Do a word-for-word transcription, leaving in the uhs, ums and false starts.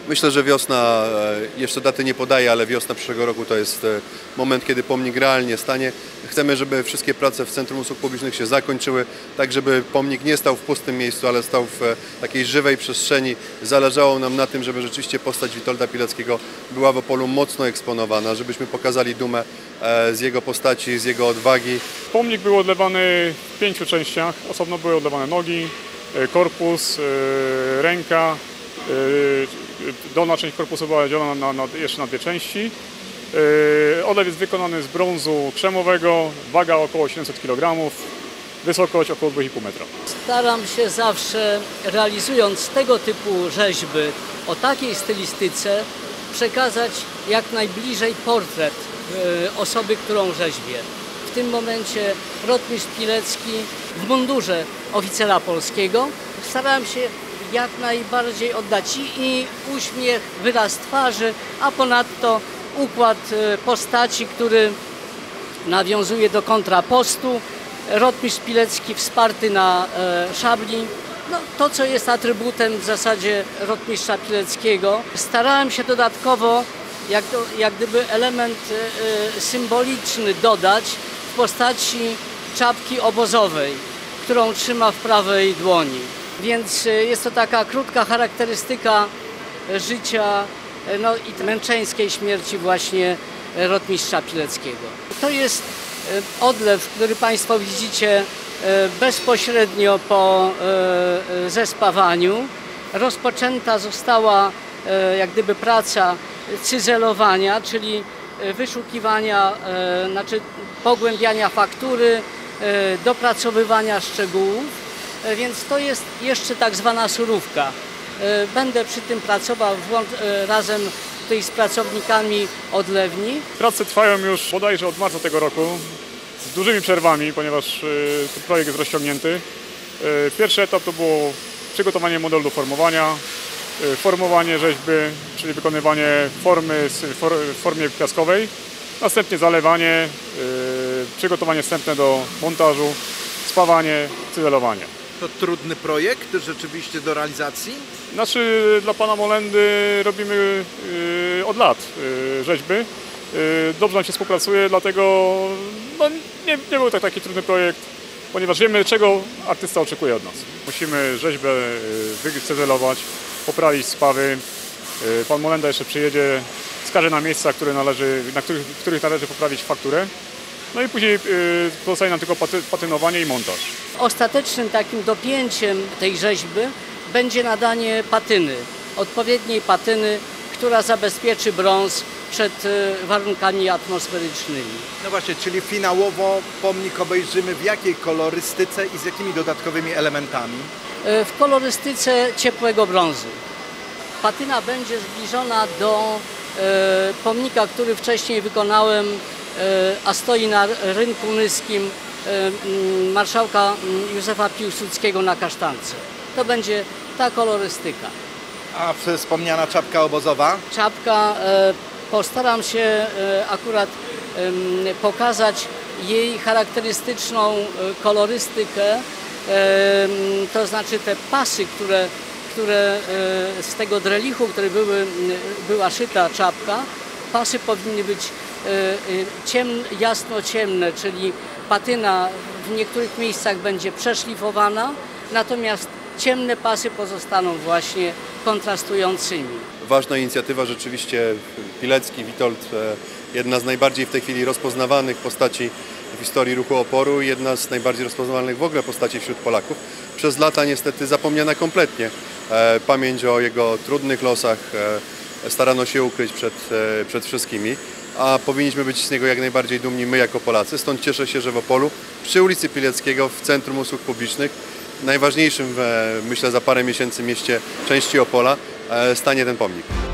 Myślę, że wiosna, jeszcze daty nie podaję, ale wiosna przyszłego roku to jest moment, kiedy pomnik realnie stanie. Chcemy, żeby wszystkie prace w Centrum Usług Publicznych się zakończyły, tak żeby pomnik nie stał w pustym miejscu, ale stał w takiej żywej przestrzeni. Zależało nam na tym, żeby rzeczywiście postać Witolda Pileckiego była w Opolu mocno eksponowana, żebyśmy pokazali dumę z jego postaci, z jego odwagi. Pomnik był odlewany w pięciu częściach. Osobno były odlewane nogi, korpus, ręka. Dolna część korpusu była dzielona na, na, jeszcze na dwie części. Odlew jest wykonany z brązu krzemowego, waga około siedemset kilogramów, wysokość około dwa i pół metra. Staram się zawsze, realizując tego typu rzeźby o takiej stylistyce, przekazać jak najbliżej portret osoby, którą rzeźbię. W tym momencie rotmistrz Pilecki w mundurze oficera polskiego. Starałem się jak najbardziej oddać i uśmiech, wyraz twarzy, a ponadto układ postaci, który nawiązuje do kontrapostu. Rotmistrz Pilecki wsparty na szabli. No, to, co jest atrybutem w zasadzie rotmistrza Pileckiego. Starałem się dodatkowo jak, jak gdyby element symboliczny dodać w postaci czapki obozowej, którą trzyma w prawej dłoni. Więc jest to taka krótka charakterystyka życia no, i męczeńskiej śmierci właśnie rotmistrza Pileckiego. To jest odlew, który Państwo widzicie bezpośrednio po zespawaniu. Rozpoczęta została jak gdyby praca cyzelowania, czyli wyszukiwania, znaczy pogłębiania faktury, dopracowywania szczegółów. Więc to jest jeszcze tak zwana surówka. Będę przy tym pracował razem tutaj z pracownikami odlewni. Prace trwają już bodajże od marca tego roku z dużymi przerwami, ponieważ projekt jest rozciągnięty. Pierwszy etap to było przygotowanie modelu do formowania, formowanie rzeźby, czyli wykonywanie formy w formie piaskowej, następnie zalewanie, przygotowanie wstępne do montażu, spawanie, cyzelowanie. To trudny projekt rzeczywiście do realizacji? Znaczy dla pana Molendy robimy yy, od lat yy, rzeźby. Yy, dobrze nam się współpracuje, dlatego no, nie, nie był to taki trudny projekt, ponieważ wiemy, czego artysta oczekuje od nas. Musimy rzeźbę yy, wycyzelować, poprawić spawy. Yy, pan Molenda jeszcze przyjedzie, wskaże na miejsca, które należy, na których, w których należy poprawić fakturę. No i później yy, pozostaje nam tylko paty, patynowanie i montaż. Ostatecznym takim dopięciem tej rzeźby będzie nadanie patyny, odpowiedniej patyny, która zabezpieczy brąz przed warunkami atmosferycznymi. No właśnie, czyli finałowo pomnik obejrzymy w jakiej kolorystyce i z jakimi dodatkowymi elementami? W kolorystyce ciepłego brązu. Patyna będzie zbliżona do e, pomnika, który wcześniej wykonałem, e, a stoi na rynku nyskim e, marszałka Józefa Piłsudskiego na Kasztance. To będzie ta kolorystyka. A wspomniana czapka obozowa? Czapka, e, postaram się e, akurat e, pokazać jej charakterystyczną e, kolorystykę, e, to znaczy te pasy, które, które e, z tego drelichu, który były, była szyta czapka, pasy powinny być e, ciem, jasno-ciemne, czyli patyna w niektórych miejscach będzie przeszlifowana, natomiast ciemne pasy pozostaną właśnie kontrastującymi. Ważna inicjatywa rzeczywiście. Pilecki, Witold, jedna z najbardziej w tej chwili rozpoznawanych postaci w historii ruchu oporu, jedna z najbardziej rozpoznawalnych w ogóle postaci wśród Polaków. Przez lata niestety zapomniana kompletnie. Pamięć o jego trudnych losach starano się ukryć przed, przed wszystkimi, a powinniśmy być z niego jak najbardziej dumni my jako Polacy. Stąd cieszę się, że w Opolu przy ulicy Pileckiego w Centrum Usług Publicznych, najważniejszym, myślę, za parę miesięcy mieście części Opola, stanie ten pomnik.